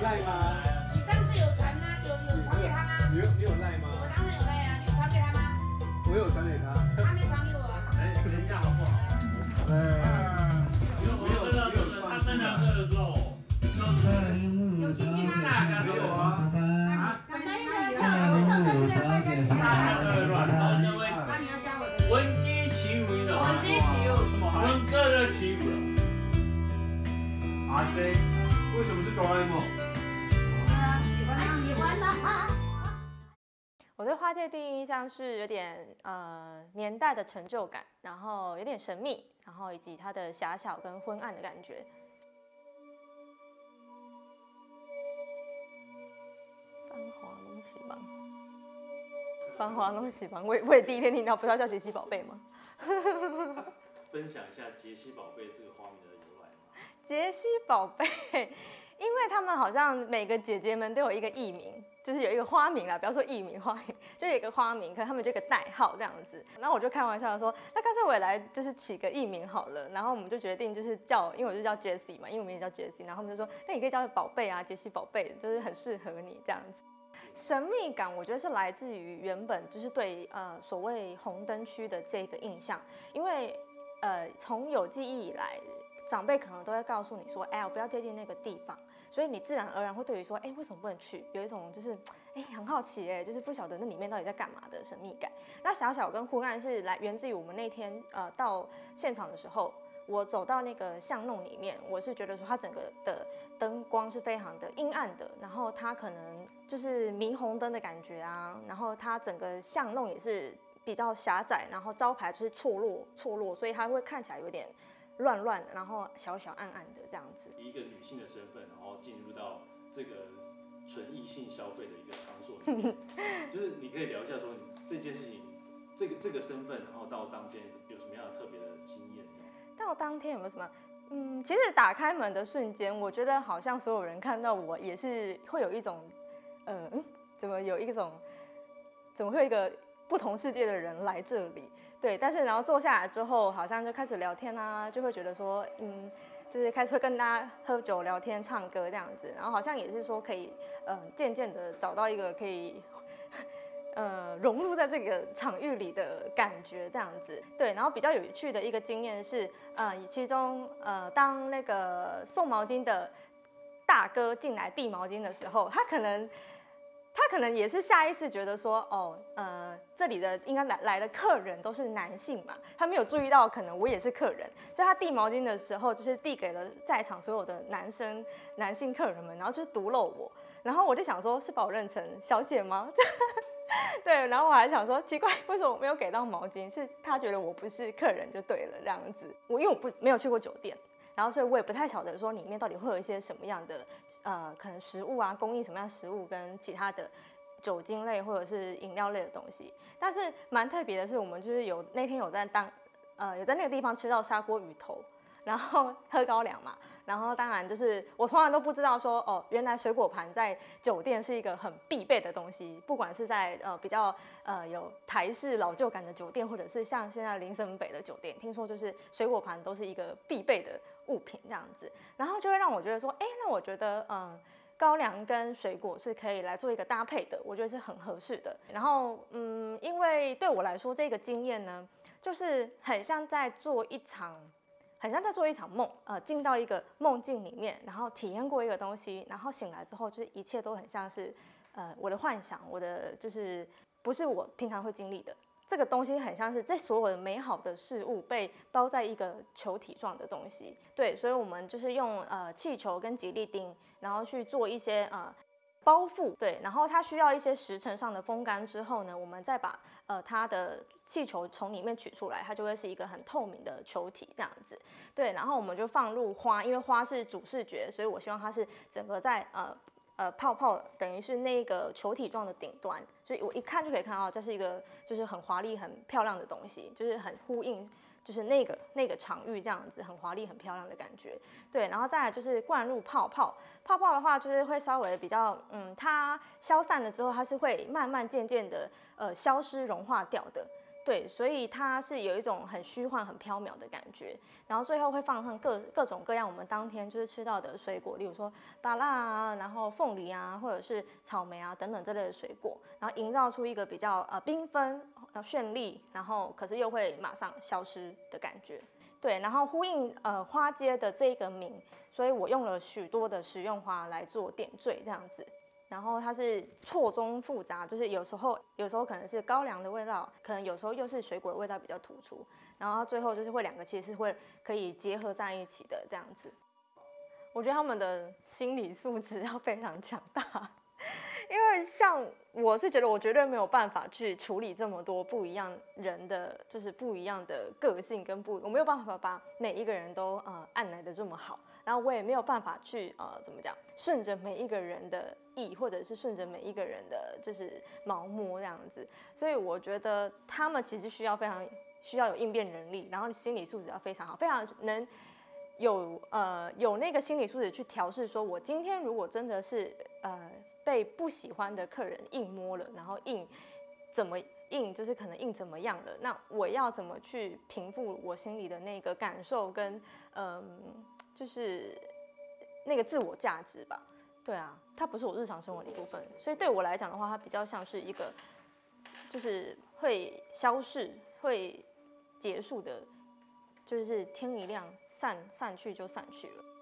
赖吗？ 你上次有传啊，有传给他吗？ 你有赖吗？ 我当然有赖啊，你有传给他吗？ 我有传给他。 他没传给我啊。 哎，等一下好不好？因为我真的他们两个的时候， 有进去吗？ 没有啊。 那我上课是在外在讲。 好，各位， 那你要加我的。 闻鸡起舞的， 闻鸡起舞， 闻歌的起舞了。 阿 J， 为什么是哆啦 A 梦？ 喜欢啊。 我对花界第一印象是有点年代的成就感，然后有点神秘，然后以及它的狭小跟昏暗的感觉。繁华拢是梦，繁华拢是梦。我也第一天听到，不知道叫杰西宝贝吗？ 分享一下杰西宝贝这个花名的由来吗？ 杰西宝贝，因为他们好像每个姐姐们都有一个艺名，就是有一个花名啦，不要说艺名，花名就有一个花名，可能他们这个代号这样子。然后我就开玩笑说，那干脆我也来就是取个艺名好了。然后我们就决定就是叫，因为我就叫 Jessie 嘛，英文名也叫 Jessie。然后他们就说，那你可以叫宝贝啊，杰西宝贝，就是很适合你这样子。神秘感，我觉得是来自于原本就是对所谓红灯区的这个印象，因为从有记忆以来，长辈可能都会告诉你说，哎呀，不要接近那个地方，所以你自然而然会对于说，哎，为什么不能去？有一种就是很好奇就是不晓得那里面到底在干嘛的神秘感。那狭小跟昏暗是源自于我们那天到现场的时候，我走到那个巷弄里面，我是觉得说它整个的灯光是非常的阴暗的，然后它可能就是霓虹灯的感觉啊，然后它整个巷弄也是比较狭窄，然后招牌就是错落，所以它会看起来有点乱乱的，然后小小暗暗的这样子。 以一个女性的身份，然后进入到这个纯异性消费的一个场所里面，就是你可以聊一下说你这件事情，这个身份，然后到当天有什么样的特别的经验？ 到当天有没有什么？其实打开门的瞬间，我觉得好像所有人看到我也是会有一种，怎么会有一个不同世界的人来这里？对，但是然后坐下来之后，好像就开始聊天啊，就会觉得说，就是开始会跟大家喝酒、聊天、唱歌这样子，然后好像也是说可以，渐渐的找到一个可以。融入在这个场域里的感觉，这样子。对，然后比较有趣的一个经验是，其中当那个送毛巾的大哥进来递毛巾的时候，他可能也是下意识觉得说，这里的应该来的客人都是男性嘛，他没有注意到可能我也是客人，所以他递毛巾的时候就是递给了在场所有的男性客人们，然后就是独漏我，然后我就想说，是把我认成小姐吗？对，然后我还想说，奇怪，为什么我没有给到毛巾？是他觉得我不是客人就对了，这样子。因为我没有去过酒店，然后所以我也不太晓得说里面到底会有一些什么样的可能食物啊，供应什么样的食物跟其他的酒精类或者是饮料类的东西。但是蛮特别的是，我们就是那天有在那个地方吃到砂锅鱼头。然后喝高粱嘛，然后当然就是我从来都不知道说原来水果盘在酒店是一个很必备的东西，不管是在比较有台式老旧感的酒店，或者是像现在林森北的酒店，听说就是水果盘都是一个必备的物品这样子，然后就会让我觉得说，那我觉得高粱跟水果是可以来做一个搭配的，我觉得是很合适的。然后因为对我来说这个经验呢，就是很像在做一场梦，进到一个梦境里面，然后体验过一个东西，然后醒来之后，就是一切都很像是，我的幻想，我的就是不是我平常会经历的。这个东西很像是这所有的美好的事物被包在一个球体状的东西。对，所以我们就是用气球跟吉利丁，然后去做一些包覆，对，然后它需要一些时辰上的风干之后呢，我们再把它的气球从里面取出来，它就会是一个很透明的球体这样子，对，然后我们就放入花，因为花是主视觉，所以我希望它是整个在泡泡等于是那个球体状的顶端，所以我一看就可以看到这是一个就是很华丽很漂亮的东西，就是很呼应就是那个场域这样子，很华丽很漂亮的感觉，对，然后再来就是灌入泡泡的话就是会稍微比较它消散了之后，它是会慢慢渐渐的消失融化掉的。 对，所以它是有一种很虚幻、很缥缈的感觉。然后最后会放上各种各样我们当天就是吃到的水果，例如说芭乐啊，然后凤梨啊，或者是草莓啊等等这类的水果，然后营造出一个比较缤纷、绚丽，然后可是又会马上消失的感觉。对，然后呼应花街的这个名，所以我用了许多的食用花来做点缀这样子。然后它是错综复杂，就是有时候可能是高粱的味道，可能有时候又是水果的味道比较突出，然后最后就是会两个其实是会可以结合在一起的这样子。我觉得他们的心理素质要非常强大，因为像我是觉得我绝对没有办法去处理这么多不一样人的就是不一样的个性跟我没有办法把每一个人都按来的这么好。然后我也没有办法去怎么讲，顺着每一个人的意，或者是顺着每一个人的就是毛摸这样子，所以我觉得他们其实需要有应变能力，然后心理素质要非常好，非常能有那个心理素质去调试，说我今天如果真的是被不喜欢的客人硬摸了，然后怎么就是可能怎么样的，那我要怎么去平复我心里的那个感受跟就是那个自我价值吧。对啊，它不是我日常生活的一部分，所以对我来讲的话，它比较像是一个就是会消逝、会结束的，就是天一亮散去就散去了。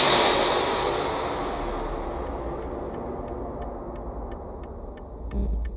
嗯。